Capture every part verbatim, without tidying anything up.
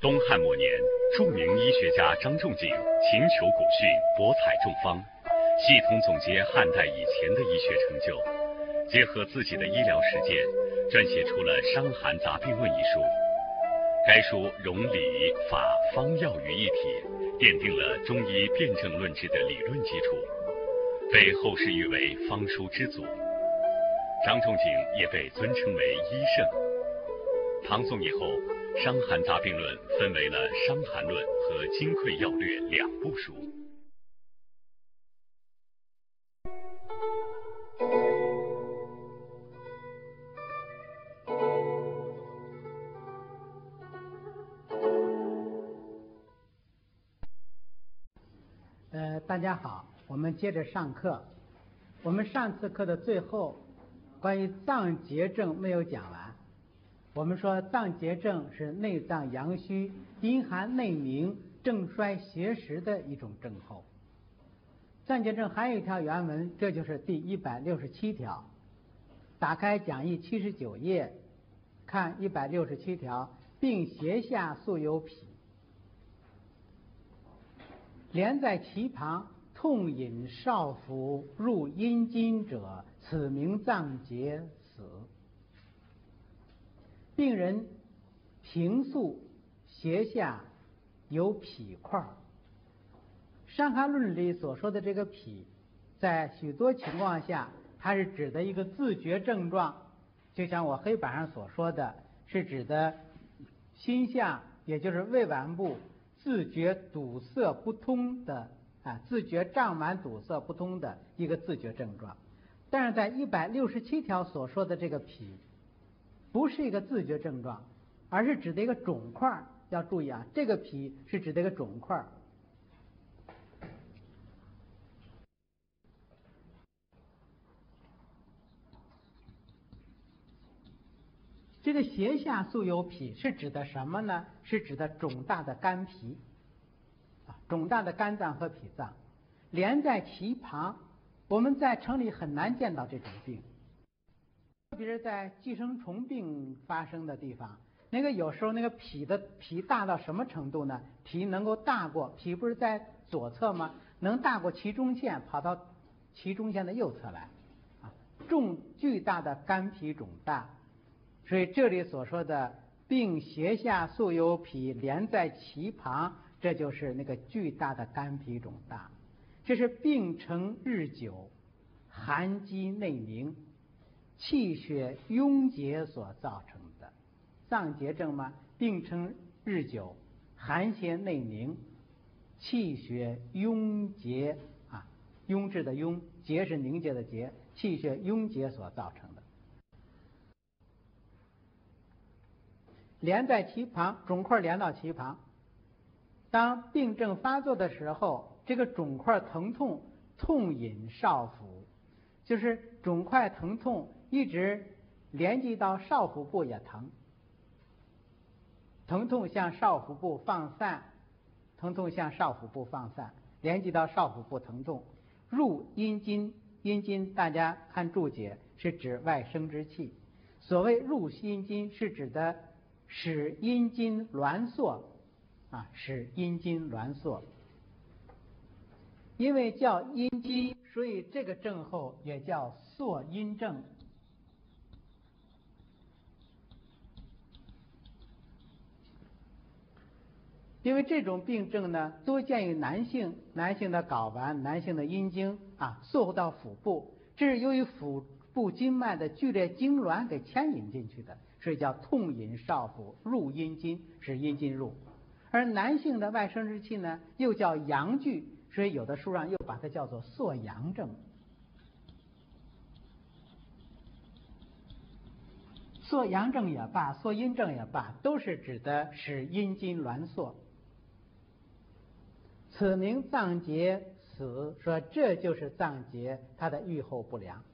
东汉末年，著名医学家张仲景勤求古训，博采众方，系统总结汉代以前的医学成就，结合自己的医疗实践，撰写出了《伤寒杂病论》一书。该书融理、法、方、药于一体，奠定了中医辨证论治的理论基础，被后世誉为方书之祖。张仲景也被尊称为医圣。唐宋以后，《伤寒杂病论》分为了《伤寒论》和《金匮要略》两部书。 呃，大家好，我们接着上课。我们上次课的最后，关于脏结症没有讲完。我们说脏结症是内脏阳虚、阴寒内凝、正衰邪实的一种症候。脏结症还有一条原文，这就是第一百六十七条。打开讲义七十九页，看一百六十七条，病胁下素有痞，连在其旁，痛饮少腹，入阴经者，此名脏结死。病人平素胁下有痞块。伤寒论里所说的这个痞，在许多情况下，它是指的一个自觉症状，就像我黑板上所说的，是指的心象，也就是胃脘部自觉堵塞不通的啊，自觉胀满堵塞不通的一个自觉症状。但是在一百六十七条所说的这个痞，不是一个自觉症状，而是指的一个肿块。要注意啊，这个痞是指的一个肿块。这个胁下素有痞是指的什么呢？是指的肿大的肝脾啊，肿大的肝脏和脾脏连在其旁。我们在城里很难见到这种病，特别是在寄生虫病发生的地方，那个有时候那个脾的脾大到什么程度呢？脾能够大过，脾不是在左侧吗？能大过其中线，跑到其中线的右侧来啊，重巨大的肝脾肿大。所以这里所说的病胁下素有痞，连在其旁，这就是那个巨大的肝脾肿大。这是病程日久，寒积内凝，气血壅结所造成的。脏结症嘛，病程日久，寒邪内凝，气血壅结啊，壅滞的壅，结是凝结的结，气血壅结所造成的。连在其旁，肿块连到其旁。当病症发作的时候，这个肿块疼痛，痛饮少腹，就是肿块疼痛一直连接到少腹部也疼，疼痛向少腹部放散，疼痛向少腹部放散，连接到少腹部疼痛，入阴经。阴经大家看注解，是指外生殖器。所谓入阴经，是指的使阴经挛缩啊，使阴经挛缩。因为叫阴经，所以这个症候也叫缩阴症。因为这种病症呢，多见于男性，男性的睾丸、男性的阴茎啊，缩到腹部，这是由于腹部经脉的剧烈痉挛给牵引进去的，所以叫痛饮少腹，入阴经，使阴经入。而男性的外生殖器呢，又叫阳具，所以有的书上又把它叫做缩阳症。缩阳症也罢，缩阴症也罢，都是指的使阴经挛缩。此名脏结死，说这就是脏结，它的预后不良。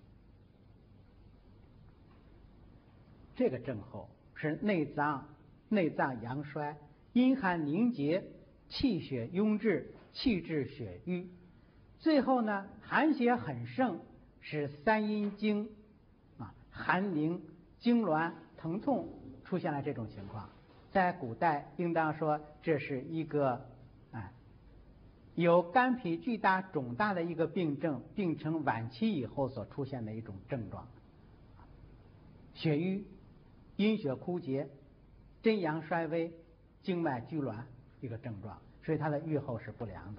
这个症候是内脏内脏阳衰，阴寒凝结，气血壅滞，气滞血瘀。最后呢，寒邪很盛，使三阴经啊寒凝、痉挛、疼痛出现了这种情况。 在古代应当说这是一个啊有肝脾巨大肿大的一个病症，病程晚期以后所出现的一种症状，血瘀、阴血枯竭、真阳衰微、经脉拘挛一个症状，所以它的预后是不良的。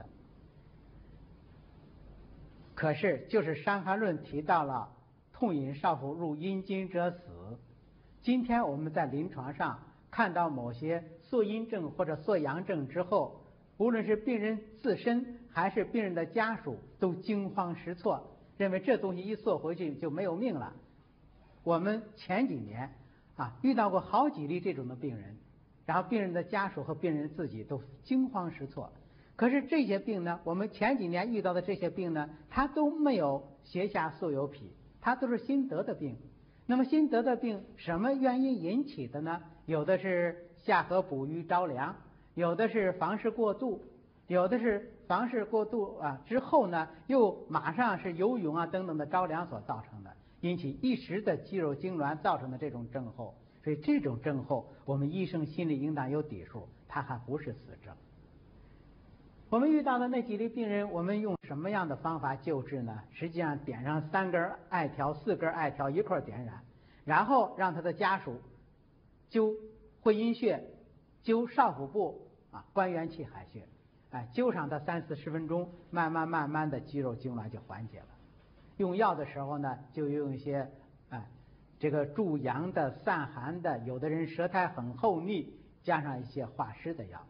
可是就是《伤寒论》提到了痛饮少腹入阴经者死，今天我们在临床上看到某些缩阴症或者缩阳症之后，无论是病人自身还是病人的家属都惊慌失措，认为这东西一缩回去就没有命了。我们前几年啊遇到过好几例这种的病人，然后病人的家属和病人自己都惊慌失措。可是这些病呢，我们前几年遇到的这些病呢，它都没有胁下素有痞，它都是新得的病。那么新得的病什么原因引起的呢？有的是下颌补瘀着凉，有的是房事过度，有的是房事过度啊之后呢，又马上是游泳啊等等的着凉所造成的，引起一时的肌肉痉挛造成的这种症候。所以这种症候，我们医生心里应当有底数，它还不是死症。我们遇到的那几例病人，我们用什么样的方法救治呢？实际上点上三根艾条、四根艾条一块点燃，然后让他的家属灸会阴穴、灸少腹部啊关元气海穴，哎，灸上它三四十分钟，慢慢慢慢的肌肉痉挛就缓解了。用药的时候呢，就用一些哎这个助阳的、散寒的，有的人舌苔很厚腻，加上一些化湿的药。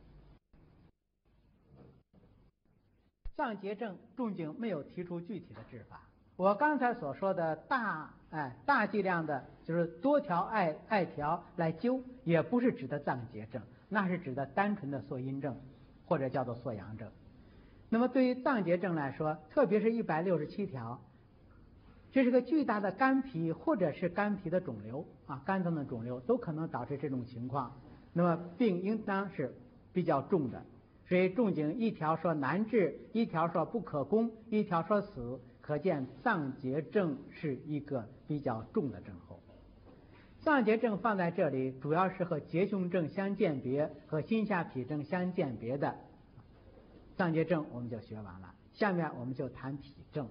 脏结症，仲景没有提出具体的治法。我刚才所说的大哎大剂量的，就是多条艾艾条来灸，也不是指的脏结症，那是指的单纯的缩阴症，或者叫做缩阳症。那么对于脏结症来说，特别是一百六十七条，这是个巨大的肝脾或者是肝脾的肿瘤啊，肝脏的肿瘤都可能导致这种情况。那么病应当是比较重的。所以仲景一条说难治，一条说不可攻，一条说死，可见脏结症是一个比较重的症候。脏结症放在这里，主要是和结胸症相鉴别，和心下痞症相鉴别的。脏结症我们就学完了，下面我们就谈痞症。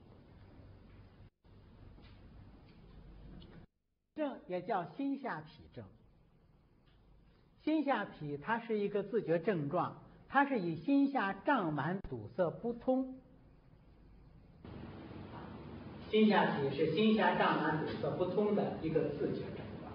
症也叫心下痞症。心下痞它是一个自觉症状，它是以心下胀满堵塞不通。心下痞是心下胀满堵塞不通的一个自觉症状。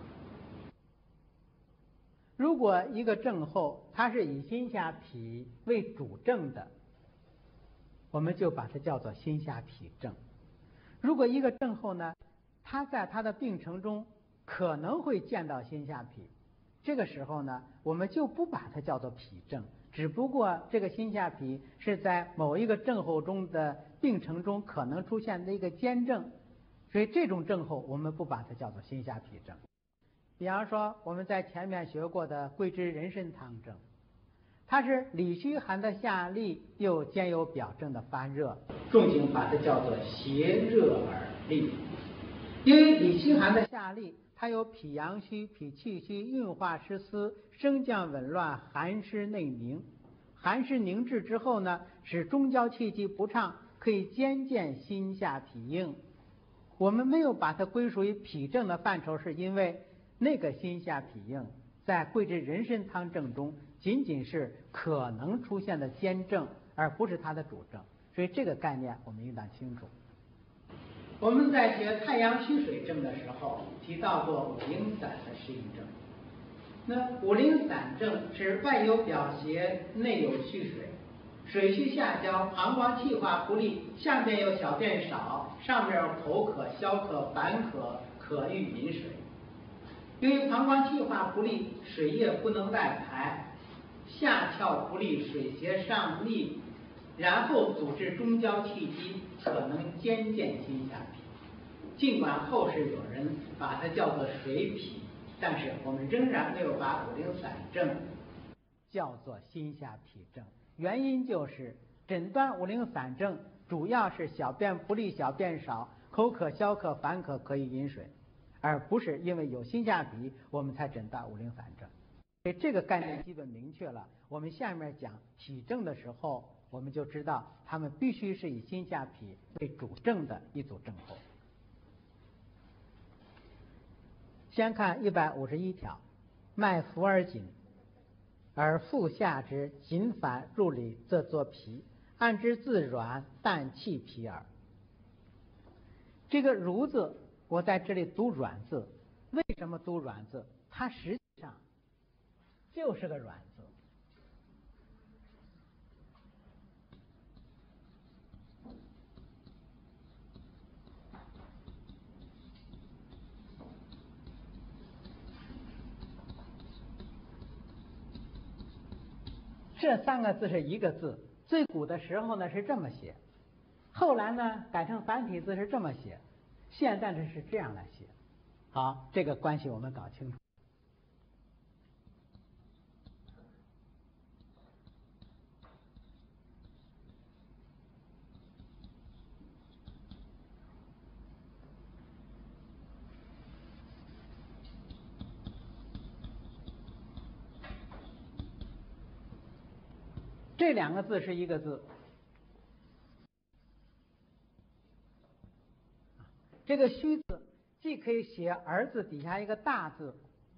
如果一个症候它是以心下痞为主症的，我们就把它叫做心下痞症。如果一个症候呢，它在它的病程中可能会见到心下痞，这个时候呢，我们就不把它叫做痞症，只不过这个心下痞是在某一个症候中的病程中可能出现的一个间症，所以这种症候我们不把它叫做心下痞症。比方说我们在前面学过的桂枝人参汤症，它是里虚寒的下痢，又兼有表症的发热，仲景把它叫做邪热而痢。因为里虚寒的下痢，它有脾阳虚、脾气虚、运化失司、升降紊乱、寒湿内凝。寒湿凝滞之后呢，使中焦气机不畅，可以兼见心下痞应。我们没有把它归属于痞症的范畴，是因为那个心下痞应在桂枝人参汤症中仅仅是可能出现的间症，而不是它的主症，所以这个概念我们应当清楚。我们在学太阳虚水症的时候提到过五苓散的适应症。那五苓散症是外有表邪，内有虚水，水虚下焦，膀胱气化不利，下面有小便少，上面有口渴、消渴、烦渴，可欲饮水。由于膀胱气化不利，水液不能外排，下窍不利，水邪上逆，然后阻滞中焦气机，可能兼见心下痞。尽管后世有人把它叫做水痞，但是我们仍然没有把五苓散症叫做心下痞症。原因就是诊断五苓散症主要是小便不利、小便少、口渴、消渴、烦渴，可以饮水，而不是因为有心下痞我们才诊断五苓散症。 所以这个概念基本明确了。我们下面讲体证的时候，我们就知道它们必须是以心下脾为主证的一组症候。先看一百五十一条，脉浮而紧，而腹下之，紧反入里，则作皮，按之自软，但气皮耳。这个如字，我在这里读软字，为什么读软字？它实际上就是个软字。这三个字是一个字，最古的时候呢是这么写，后来呢改成繁体字是这么写，现在呢是这样来写。好，这个关系我们搞清楚。这两个字是一个字，这个虚字既可以写儿字底下一个大字，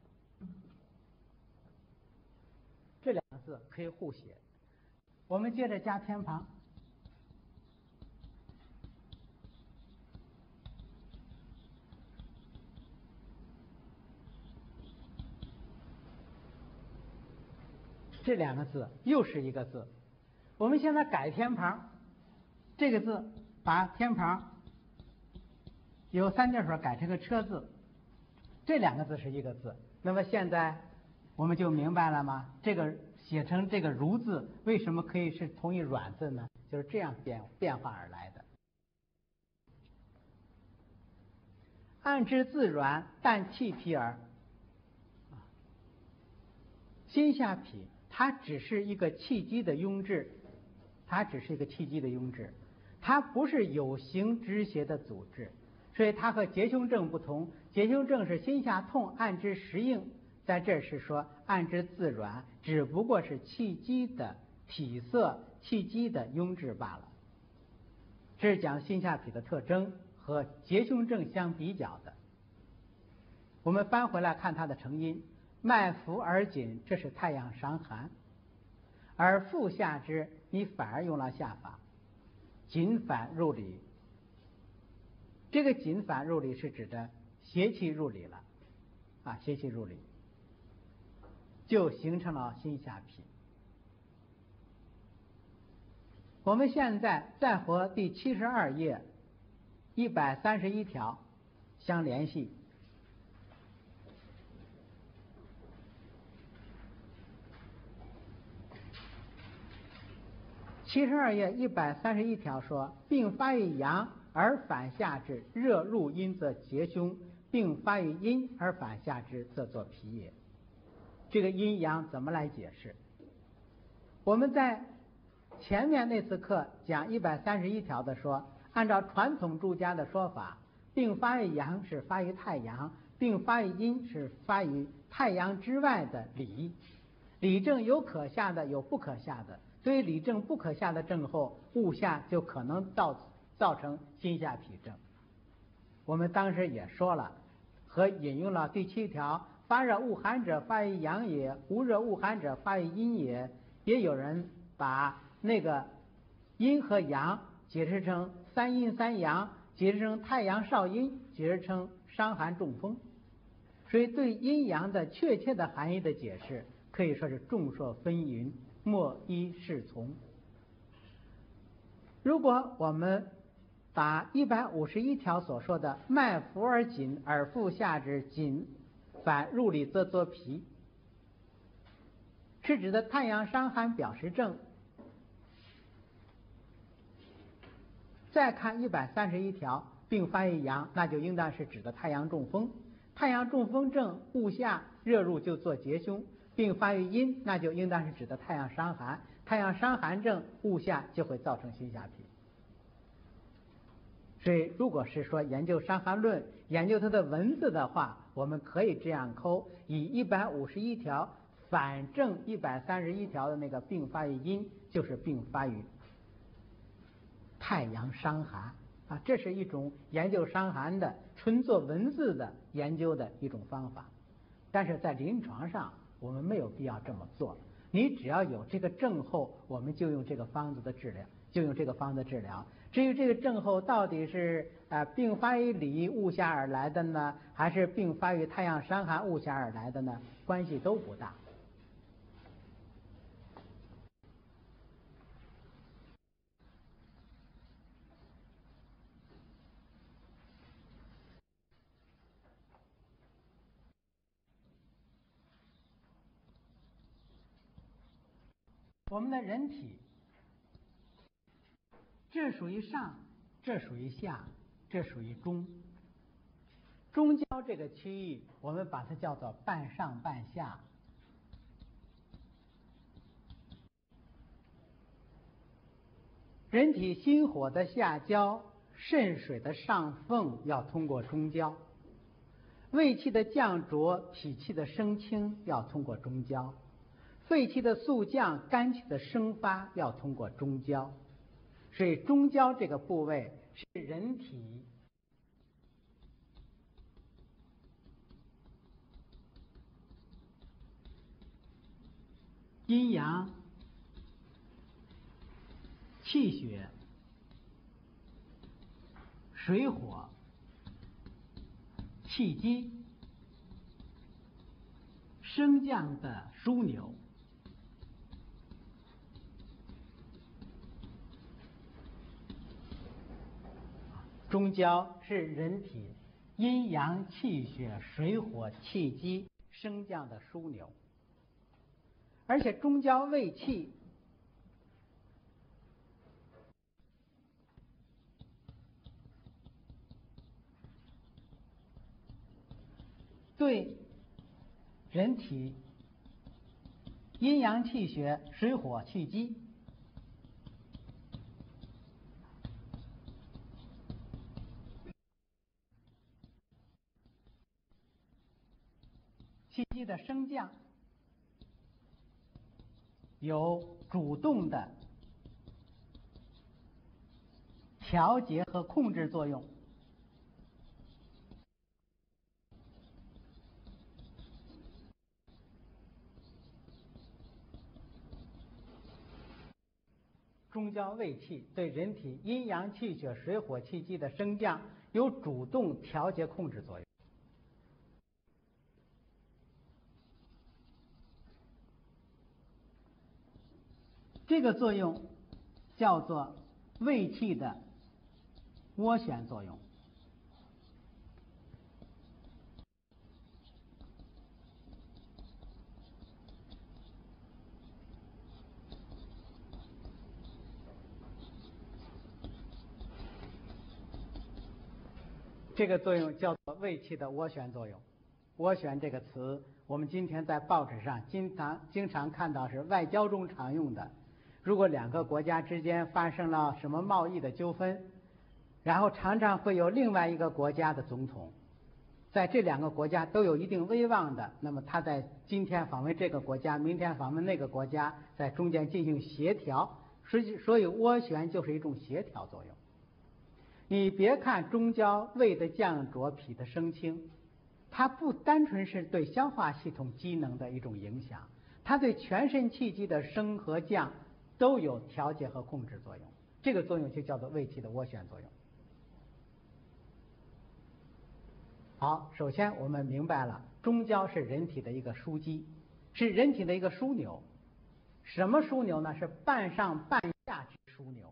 这两个字可以互写。我们接着加偏旁，这两个字又是一个字。我们现在改偏旁，这个字把偏旁由三点水改成个车字，这两个字是一个字。那么现在我们就明白了吗？这个写成这个如字为什么可以是同一软字呢？就是这样变变化而来的。按之自软，但气皮耳。心下痞它只是一个气机的壅滞，它只是一个气机的壅滞，它不是有形直邪的组织，所以它和结胸症不同。结胸症是心下痛，按之实应，在这是说按之自软，只不过是气机的体色、气机的壅滞罢了。这是讲心下痞的特征和结胸症相比较的。我们翻回来看它的成因，脉浮而紧，这是太阳伤寒，而腹下之，你反而用了下法，紧反入里。这个紧反入里是指的邪气入里了，啊，邪气入里，就形成了心下痞。我们现在再和第七十二页一百三十一条相联系。七十二页一百三十一条说，病发于阳而反下之，热入阴则结胸；病发于阴而反下之，则作皮也。这个阴阳怎么来解释？我们在前面那次课讲一百三十一条的说，按照传统诸家的说法，病发于阳是发于太阳，病发于阴是发于太阳之外的里。里症有可下的，有不可下的。所以里症不可下的症候，误下就可能造造成心下痞症。我们当时也说了，和引用了第七条，发热恶寒者发于阳也，无热恶寒者发于阴也。也有人把那个阴和阳解释成三阴三阳，解释成太阳少阴，解释成伤寒中风。所以对阴阳的确切的含义的解释，可以说是众说纷纭，莫依是从。如果我们把一百五十一条所说的脉浮而紧，而腹下之，紧反入里则作皮，是指的太阳伤寒表实症。再看一百三十一条，病发于阳，那就应当是指的太阳中风。太阳中风症误下热入就做结胸，并发于阴，那就应当是指的太阳伤寒。太阳伤寒症误下就会造成心下痞。所以如果是说研究伤寒论，研究它的文字的话，我们可以这样抠，以一百五十一条反正一百三十一条的那个并发于阴，就是并发于太阳伤寒啊，这是一种研究伤寒的纯做文字的研究的一种方法，但是在临床上我们没有必要这么做。你只要有这个症候，我们就用这个方子的治疗，就用这个方子治疗。至于这个症候到底是呃并发于里物下而来的呢，还是并发于太阳伤寒物下而来的呢，关系都不大。我们的人体，这属于上，这属于下，这属于中。中焦这个区域，我们把它叫做半上半下。人体心火的下焦，肾水的上奉要通过中焦，胃气的降浊，脾气的升清要通过中焦，肺气的肃降，肝气的生发要通过中焦。所以中焦这个部位是人体阴阳、气血、水火、气机升降的枢纽。中焦是人体阴阳、气血、水火、气机升降的枢纽，而且中焦胃气对人体阴阳、气血、水火、气机气机的升降有主动的调节和控制作用。中焦胃气对人体阴阳、气血、水火、气机的升降有主动调节控制作用。这个作用叫做胃气的涡旋作用。这个作用叫做胃气的涡旋作用。涡旋这个词，我们今天在报纸上经常经常看到，是外交中常用的。如果两个国家之间发生了什么贸易的纠纷，然后常常会有另外一个国家的总统，在这两个国家都有一定威望的，那么他在今天访问这个国家，明天访问那个国家，在中间进行协调，所以所以涡旋就是一种协调作用。你别看中焦胃的降浊，脾的升清，它不单纯是对消化系统机能的一种影响，它对全身气机的升和降都有调节和控制作用。这个作用就叫做胃气的涡旋作用。好，首先我们明白了，中焦是人体的一个枢机，是人体的一个枢纽。什么枢纽呢？是半上半下之枢纽，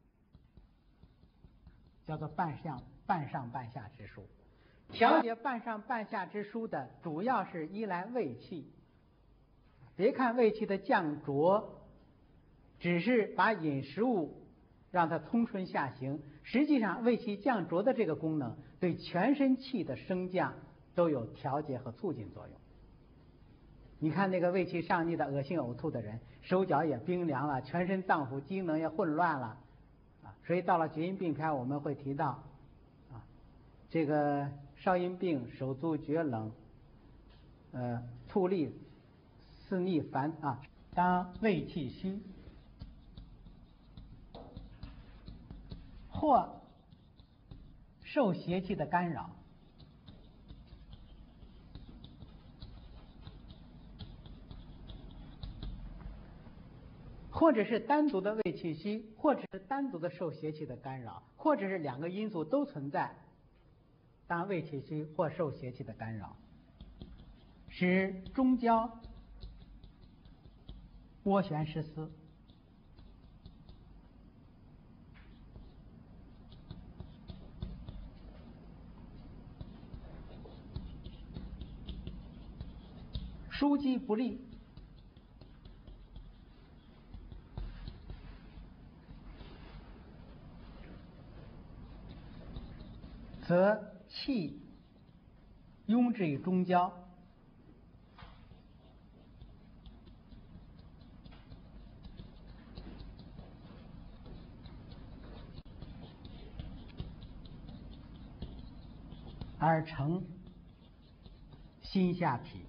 叫做半上半上半下之枢。调节半上半下之枢的，主要是依赖胃气。别看胃气的降浊，只是把饮食物让它通顺下行，实际上胃气降浊的这个功能对全身气的升降都有调节和促进作用。你看那个胃气上逆的恶心呕吐的人，手脚也冰凉了，全身脏腑机能也混乱了啊。所以到了厥阴病篇我们会提到啊，这个少阴病手足厥冷，呃，吐利四逆烦啊，当胃气虚，或受邪气的干扰，或者是单独的胃气虚，或者是单独的受邪气的干扰，或者是两个因素都存在，当胃气虚或受邪气的干扰，使中焦涡旋失司，枢机不利，则气壅滞于中焦，而成心下痞。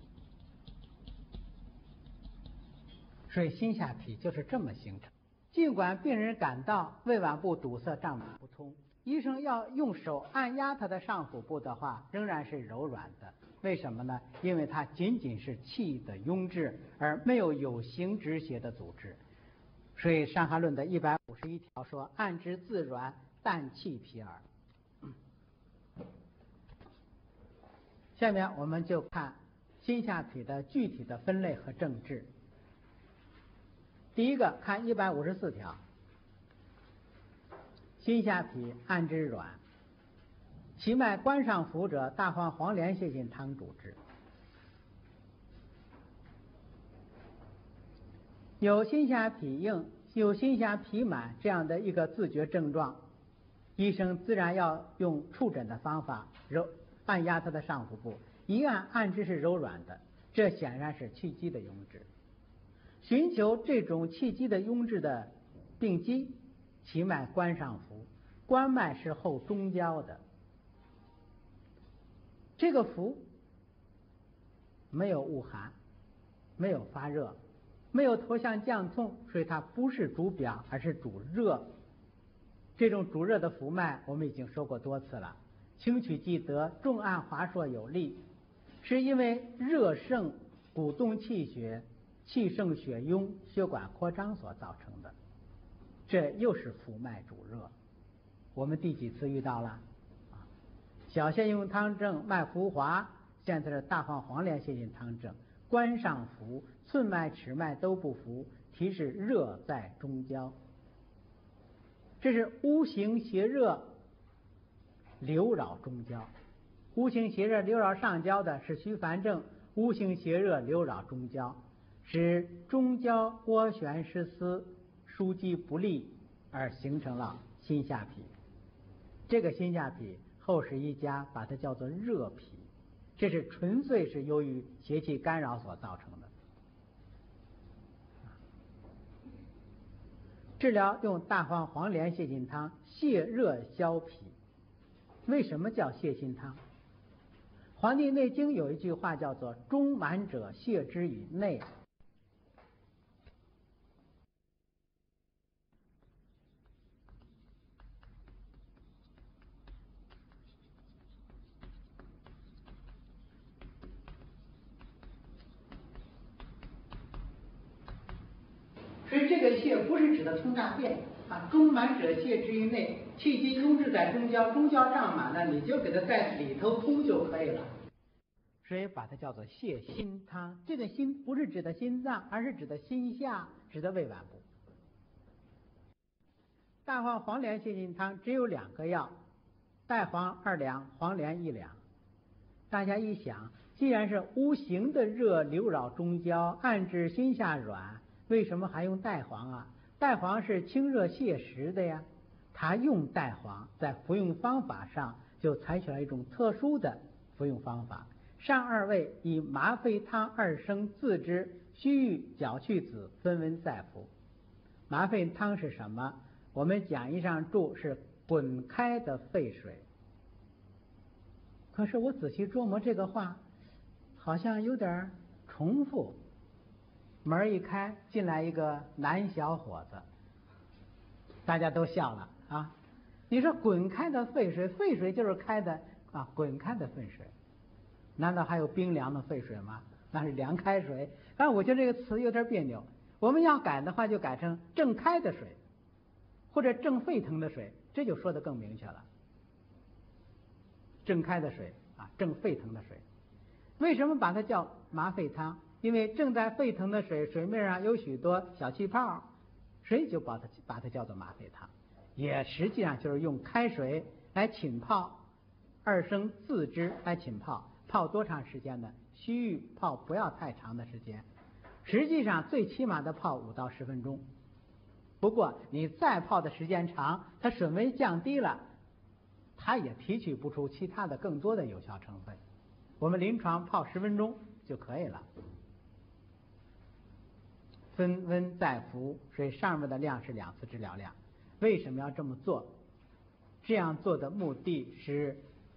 所以心下痞就是这么形成。尽管病人感到胃脘部堵塞、胀满不通，医生要用手按压他的上腹部的话，仍然是柔软的。为什么呢？因为它仅仅是气的壅滞，而没有有形止血的组织。所以《伤寒论》的一百五十一条说：“按之自软，但气痞耳。”下面我们就看心下痞的具体的分类和症治。第一个，看一百五十四条，心下痞按之软，其脉关上浮者，大黄黄连泻心汤主之。有心下痞硬、有心下痞满这样的一个自觉症状，医生自然要用触诊的方法揉按压他的上腹部，一按按之是柔软的，这显然是气机的壅滞。寻求这种气机的壅滞的病机，其脉关上浮，关脉是后中焦的。这个浮没有恶寒，没有发热，没有头项降痛，所以它不是主表，而是主热。这种主热的浮脉我们已经说过多次了，轻取即得，重按滑硕有力，是因为热盛鼓动气血，气盛血壅，血管扩张所造成的。这又是浮脉主热。我们第几次遇到了？啊，小陷用汤症，脉浮滑，现在是大黄黄连泻心汤症，关上浮，寸脉尺脉都不浮，提示热在中焦。这是乌行邪热流扰中焦，乌行邪热流扰上焦的是虚烦症，乌行邪热流扰中焦，使中焦涡旋失司，枢机不利，而形成了心下痞。这个心下痞，后世医家把它叫做热痞，这是纯粹是由于邪气干扰所造成的。治疗用大黄黄连泻心汤泻热消痞。为什么叫泻心汤？《黄帝内经》有一句话叫做“中满者泻之以内”。所以这个泻不是指的通大便啊，中满者泻之于内，气机壅滞在中焦，中焦胀满了，你就给它在里头通就可以了。所以把它叫做泻心汤。这个心不是指的心脏，而是指的心下，指的胃脘部。大黄黄连泻心汤只有两个药，代黄二两，黄连一两。大家一想，既然是无形的热流扰中焦，按治心下软，为什么还用代黄啊？代黄是清热泻实的呀，它用代黄在服用方法上就采取了一种特殊的服用方法。上二味以麻沸汤二升自之，须臾绞去子，分温再服。麻沸汤是什么？我们讲义上注是滚开的沸水。可是我仔细琢磨这个话，好像有点重复。 门一开，进来一个男小伙子，大家都笑了啊！你说滚开的沸水，沸水就是开的啊，滚开的沸水，难道还有冰凉的沸水吗？那是凉开水。但我觉得这个词有点别扭，我们要改的话就改成正开的水，或者正沸腾的水，这就说得更明确了。正开的水啊，正沸腾的水，为什么把它叫麻沸汤？因为正在沸腾的水，水面上有许多小气泡，所以就把它把它叫做麻沸汤，也实际上就是用开水来浸泡，二升自知来浸泡，泡多长时间呢？须臾泡不要太长的时间，实际上最起码的泡五到十分钟。不过你再泡的时间长，它水温降低了，它也提取不出其他的更多的有效成分。我们临床泡十分钟就可以了。分温再服，所以上面的量是两次治疗量。为什么要这么做？这样做的目的是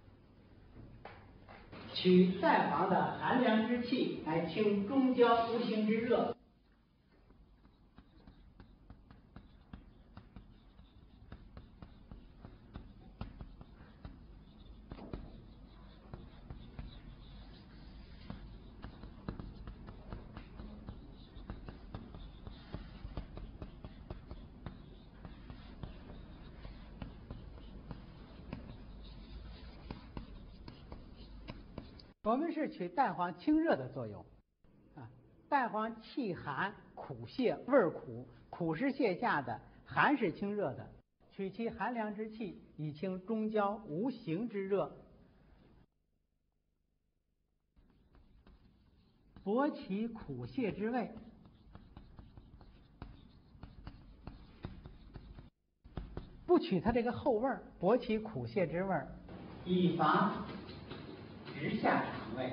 取带黄的寒凉之气来清中焦无形之热。我们是取带黄清热的作用，啊，带黄气寒苦泻，味儿苦，苦是泻下的，寒是清热的，取其寒凉之气，以清中焦无形之热，博其苦泻之味。不取它这个后味儿，博其苦泻之味儿，以防直下肠胃。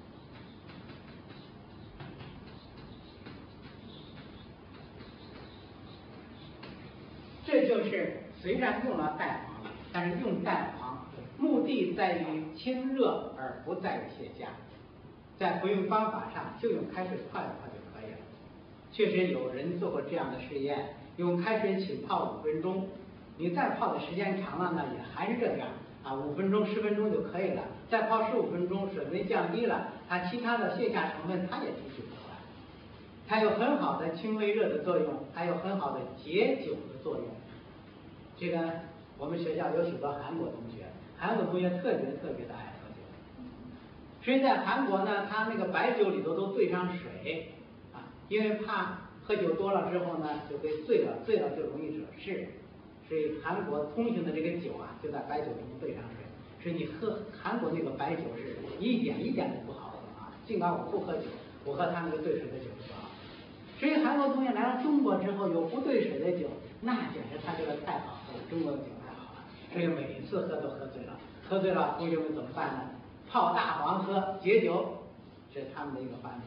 这就是虽然用了带黄，但是用带黄目的在于清热，而不在于泻下。在服用方法上就用开水泡一泡就可以了。确实有人做过这样的试验，用开水浸泡五分钟，你再泡的时间长了呢，也还是这样啊，五分钟、十分钟就可以了。再泡十五分钟，水温降低了，它其他的泻下成分它也提取不出来。它有很好的清胃热的作用，还有很好的解酒的作用。这个我们学校有许多韩国同学，韩国同学特别特别的爱喝酒。所以在韩国呢，他那个白酒里头都兑上水啊，因为怕喝酒多了之后呢就被醉了，醉了就容易惹事。所以韩国通行的这个酒啊，就在白酒中兑上水。所以你喝韩国那个白酒是一点一点都不好喝啊。尽管我不喝酒，我喝他那个兑水的酒就好。所以韩国同学来了中国之后有不兑水的酒，那简直他觉得太好喝了，中国的酒太好了。所以每一次喝都喝醉了，喝醉了同学们怎么办呢？泡大黄喝解酒，这是他们的一个办法。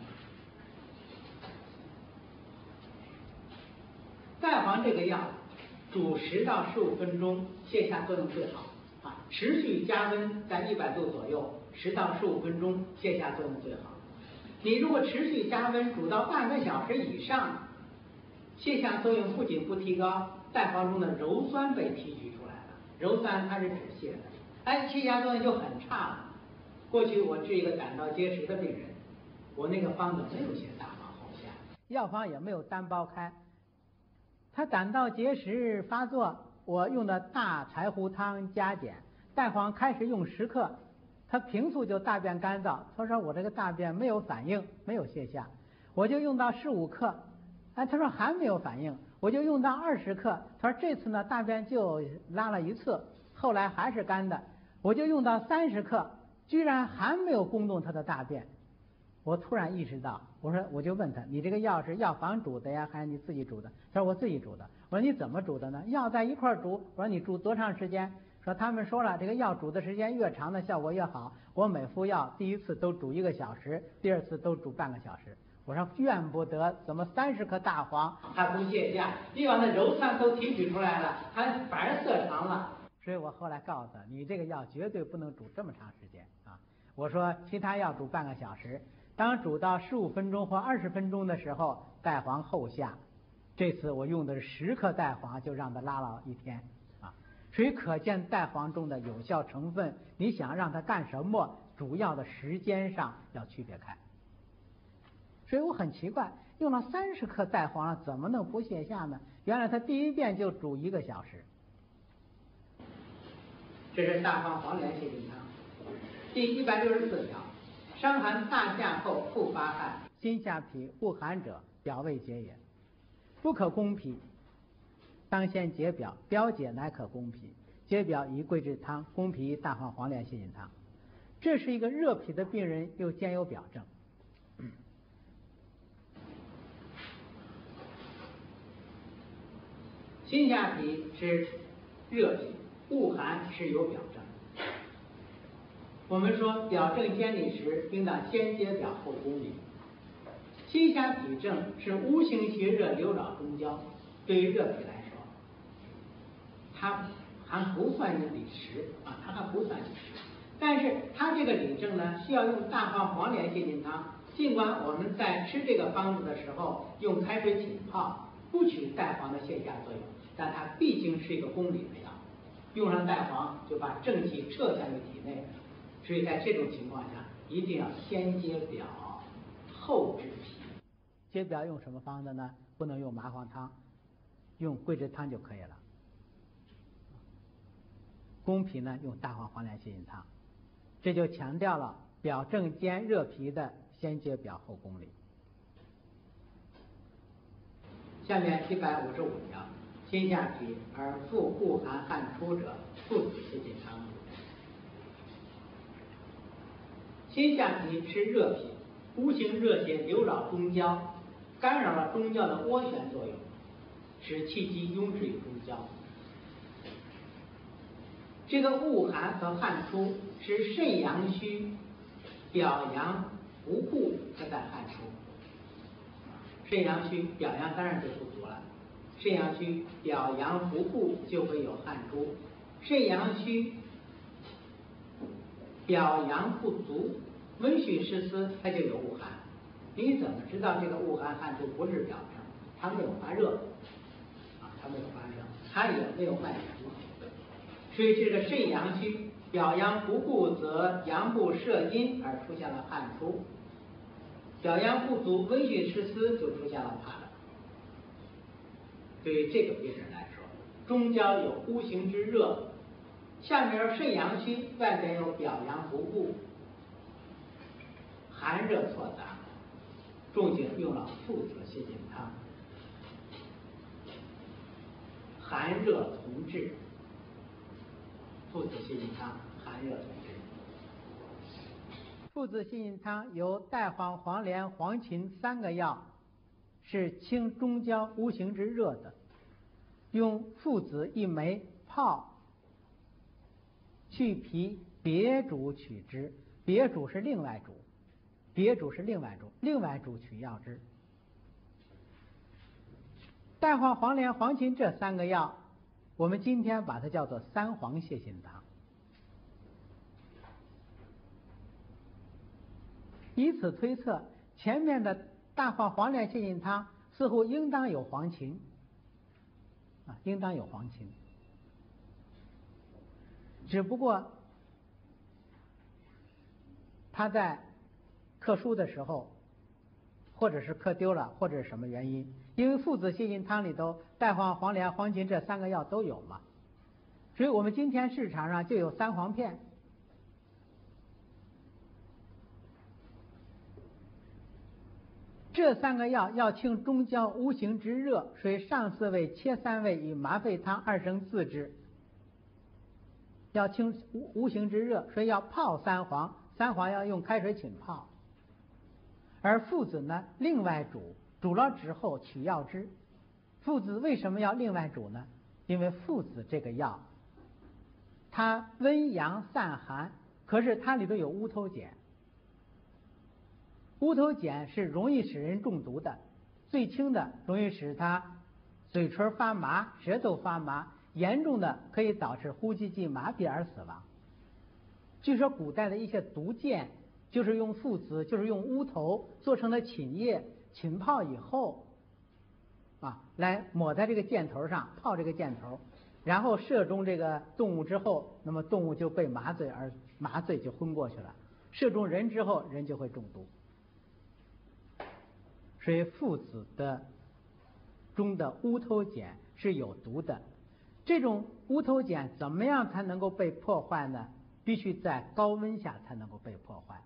带黄这个药煮十到十五分钟，泻下作用最好啊。持续加温在一百度左右，十到十五分钟，泻下作用最好。你如果持续加温煮到半个小时以上，泻下作用不仅不提高，带黄中的鞣酸被提取出来了。鞣酸它是止泻的，哎，泻下作用就很差了。过去我治一个胆道结石的病人，我那个方子没有写大黄后下，药方也没有单包开。他胆道结石发作，我用的大柴胡汤加减，带黄开始用十克，他平素就大便干燥，他说我这个大便没有反应，没有泻下，我就用到十五克，哎，他说还没有反应，我就用到二十克，他说这次呢大便就拉了一次，后来还是干的，我就用到三十克，居然还没有攻动他的大便。我突然意识到，我说我就问他，你这个药是药房煮的呀，还是你自己煮的？他说我自己煮的。我说你怎么煮的呢？药在一块儿煮。我说你煮多长时间？说他们说了，这个药煮的时间越长的效果越好。我每副药第一次都煮一个小时，第二次都煮半个小时。我说怨不得，怎么三十克大黄还不泻下？你把那鞣酸都提取出来了，还反而色长了。所以我后来告诉他，你这个药绝对不能煮这么长时间啊。我说其他药煮半个小时， 当煮到十五分钟或二十分钟的时候，代黄后下。这次我用的是十克代黄，就让它拉了一天啊。所以可见代黄中的有效成分，你想让它干什么，主要的时间上要区别开。所以我很奇怪，用了三十克代黄了，怎么能不泻下呢？原来它第一遍就煮一个小时。这是大黄黄连泻心汤，第一百六十四条：伤寒大下后复发汗，心下痞恶寒者，表未解也。不可攻脾，当先解表，表解乃可攻脾。解表宜桂枝汤，攻脾宜大黄黄连泻心汤。这是一个热脾的病人，又兼有表证。心下痞是热脾，恶寒是有表证。我们说表证先理时，应当先解表后攻理。心下痞症是无形邪热流扰中焦，对于热脾来说，它还不算是理实啊，它还不算理实。但是它这个理症呢，需要用大黄黄连泻心汤。尽管我们在吃这个方子的时候用开水浸泡，不取代黄的泻下作用，但它毕竟是一个攻理的药，用上代黄就把正气撤向于体内，所以在这种情况下，一定要先解表后治脾。解表用什么方子呢？不能用麻黄汤，用桂枝汤就可以了。攻脾呢，用大黄黄连泻心汤。这就强调了表证兼热脾的先解表后攻理。下面一百五十五条：心下痞而腹恶寒汗出者，附子泻心汤。心下痞是热脾，无形热邪流扰中焦，干扰了中焦的涡旋作用，使气机壅滞于中焦。这个恶寒和汗出是肾阳虚，表阳不顾才在汗出。肾阳虚，表阳当然就不足了。肾阳虚，表阳不顾就会有汗出。肾阳虚，表阳不足，温煦湿湿，它就有恶寒。你怎么知道这个恶寒汗出不是表证？它没有发热啊，它没有发热，它也没有脉浮。所以这个肾阳虚，表阳不顾，则阳部摄阴而出现了汗出；表阳不足，温煦湿湿就出现了怕冷。对于这个病人来说，中焦有无形之热，下面肾阳虚，外边有表阳不顾，寒热错杂，仲景用了附子泻心汤，寒热同治。附子泻心汤，寒热同治。附子泻心汤由代黄、黄连、黄芩三个药，是清中焦无形之热的。用附子一枚泡，去皮，别煮取之。别煮是另外煮，别煮是另外煮，另外煮取药汁。代黄、黄连、黄芩这三个药，我们今天把它叫做三黄泻心汤。以此推测，前面的大黄黄连泻心汤似乎应当有黄芩啊，应当有黄芩，只不过他在刻书的时候，或者是刻丢了，或者是什么原因，因为附子泻心汤里头代黄、黄连、黄芩这三个药都有嘛，所以我们今天市场上就有三黄片。这三个药要清中焦无形之热，所以上四味切三味以麻沸汤二升自之。要清无无形之热，所以要泡三黄，三黄要用开水浸泡。而附子呢，另外煮，煮了之后取药汁。附子为什么要另外煮呢？因为附子这个药，它温阳散寒，可是它里头有乌头碱。乌头碱是容易使人中毒的，最轻的容易使他嘴唇发麻、舌头发麻，严重的可以导致呼吸机麻痹而死亡。据说古代的一些毒箭就是用附子，就是用乌头做成的浸液，浸泡以后啊，来抹在这个箭头上，泡这个箭头，然后射中这个动物之后，那么动物就被麻醉而麻醉就昏过去了。射中人之后，人就会中毒。所以附子的中的乌头碱是有毒的。这种乌头碱怎么样才能够被破坏呢？必须在高温下才能够被破坏。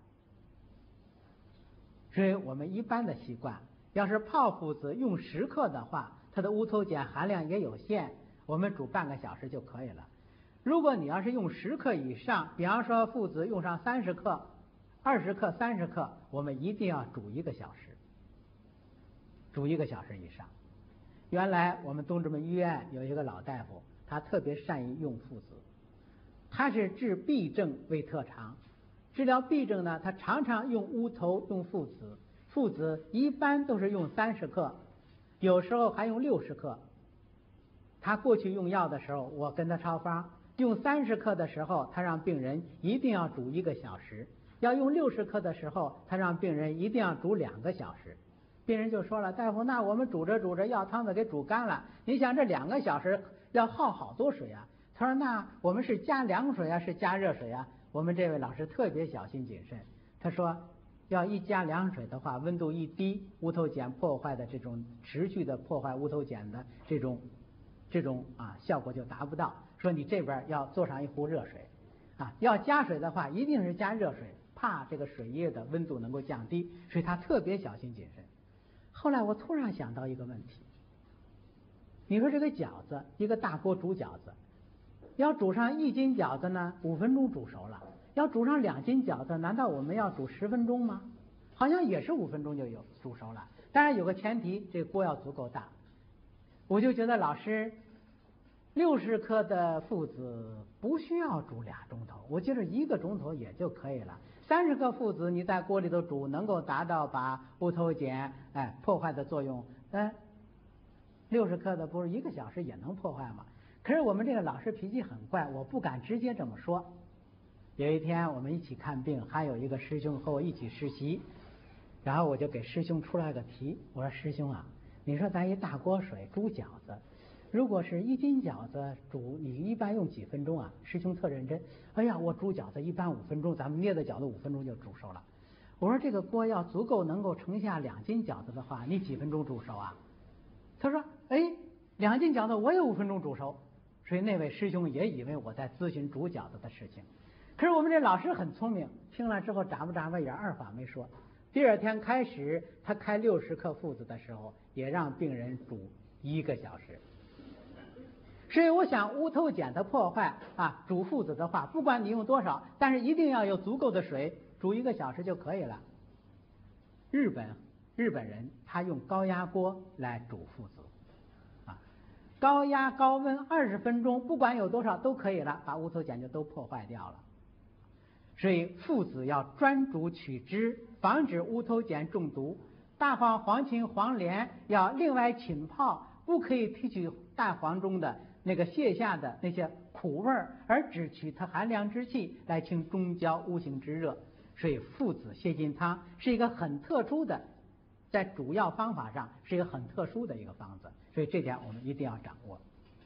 所以我们一般的习惯，要是泡附子用十克的话，它的乌头碱含量也有限，我们煮半个小时就可以了。如果你要是用十克以上，比方说附子用上三十克、二十克、三十克，我们一定要煮一个小时，煮一个小时以上。原来我们东直门医院有一个老大夫，他特别善于用附子，他是治痹症为特长。治疗痹症呢，他常常用乌头、用附子，附子一般都是用三十克，有时候还用六十克。他过去用药的时候，我跟他抄方，用三十克的时候，他让病人一定要煮一个小时；要用六十克的时候，他让病人一定要煮两个小时。病人就说了，大夫，那我们煮着煮着药汤子给煮干了，你想这两个小时要耗好多水啊。他说，那我们是加凉水啊，是加热水啊？我们这位老师特别小心谨慎，他说，要一加凉水的话，温度一低，乌头碱破坏的这种持续的破坏乌头碱的这种这种啊效果就达不到。说你这边要做上一壶热水啊，要加水的话，一定是加热水，怕这个水液的温度能够降低，所以他特别小心谨慎。后来我突然想到一个问题，你说这个饺子，一个大锅煮饺子，要煮上一斤饺子呢，五分钟煮熟了；要煮上两斤饺子，难道我们要煮十分钟吗？好像也是五分钟就有煮熟了。当然有个前提，这个锅要足够大。我就觉得老师，六十克的附子不需要煮俩钟头，我觉得一个钟头也就可以了。三十克附子你在锅里头煮，能够达到把乌头碱哎破坏的作用。嗯，六十克的不是一个小时也能破坏吗？可是我们这个老师脾气很怪，我不敢直接这么说。有一天我们一起看病，还有一个师兄和我一起实习，然后我就给师兄出来个题，我说师兄啊，你说咱一大锅水煮饺子，如果是一斤饺子煮，你一般用几分钟啊？师兄特认真，哎呀，我煮饺子一般五分钟，咱们捏的饺子五分钟就煮熟了。我说这个锅要足够能够盛下两斤饺子的话，你几分钟煮熟啊？他说，哎，两斤饺子我也五分钟煮熟。所以那位师兄也以为我在咨询煮饺子的事情。可是我们这老师很聪明，听了之后眨巴眨巴眼，二话没说。第二天开始，他开六十克附子的时候，也让病人煮一个小时。所以我想乌头碱的破坏啊，煮附子的话，不管你用多少，但是一定要有足够的水，煮一个小时就可以了。日本日本人他用高压锅来煮附子，啊，高压高温二十分钟，不管有多少都可以了，把乌头碱就都破坏掉了。所以附子要专煮取汁，防止乌头碱中毒。大黄、黄芩、黄连要另外浸泡，不可以提取大黄中的那个泻下的那些苦味儿，而只取它寒凉之气来清中焦乌行之热。所以附子泻金汤是一个很特殊的，在主要方法上是一个很特殊的一个方子，所以这点我们一定要掌握。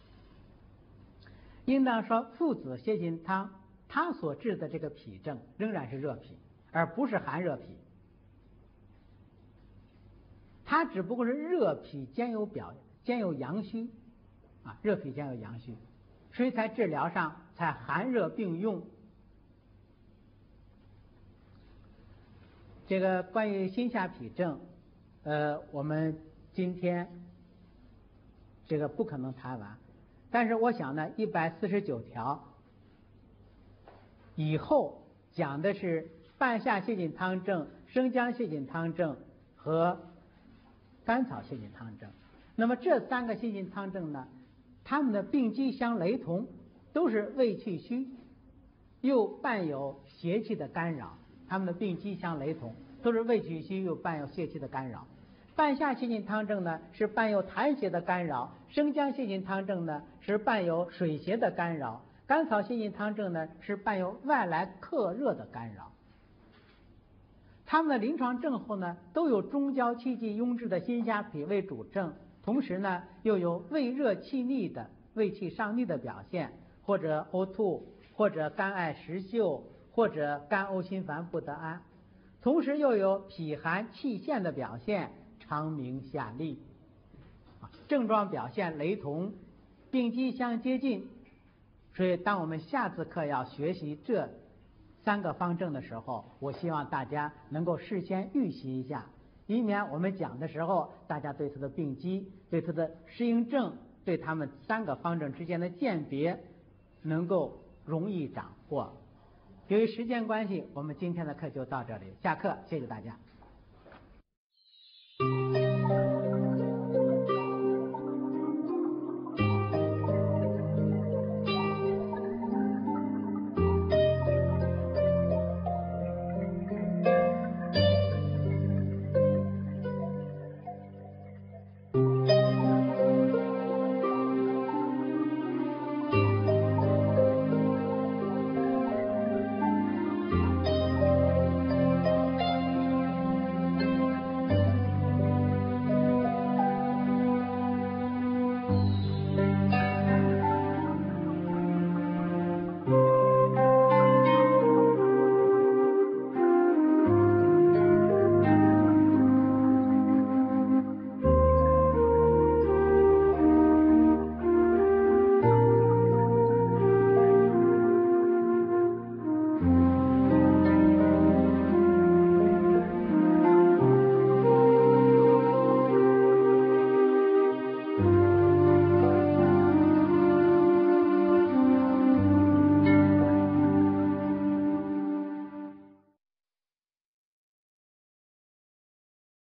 应当说附子泻金汤它所治的这个脾症仍然是热脾，而不是寒热脾。它只不过是热脾兼有表兼有阳虚啊，热脾兼有阳虚，所以在治疗上才寒热并用。这个关于心下痞症，呃，我们今天这个不可能谈完，但是我想呢，一百四十九条以后讲的是半夏泻金汤症、生姜泻金汤症和甘草泻金汤症。那么这三个泻金汤症呢，它们的病机相雷同，都是胃气虚，又伴有邪气的干扰。它们的病机相雷同，都是胃气虚又伴有邪气的干扰。半夏泻金汤症呢是伴有痰邪的干扰，生姜泻金汤症呢是伴有水邪的干扰，甘草泻金汤症呢是伴有外来客热的干扰。 他们的临床症候呢，都有中焦气机壅滞的心下脾胃主症，同时呢，又有胃热气逆的胃气上逆的表现，或者呕吐，或者肝艾实秀，或者肝呕心烦不得安，同时又有脾寒气陷的表现，肠鸣下痢，症状表现雷同，病机相接近。所以，当我们下次课要学习这三个方证的时候，我希望大家能够事先预习一下，以免我们讲的时候，大家对它的病机、对它的适应症、对它们三个方证之间的鉴别能够容易掌握。由于时间关系，我们今天的课就到这里，下课，谢谢大家。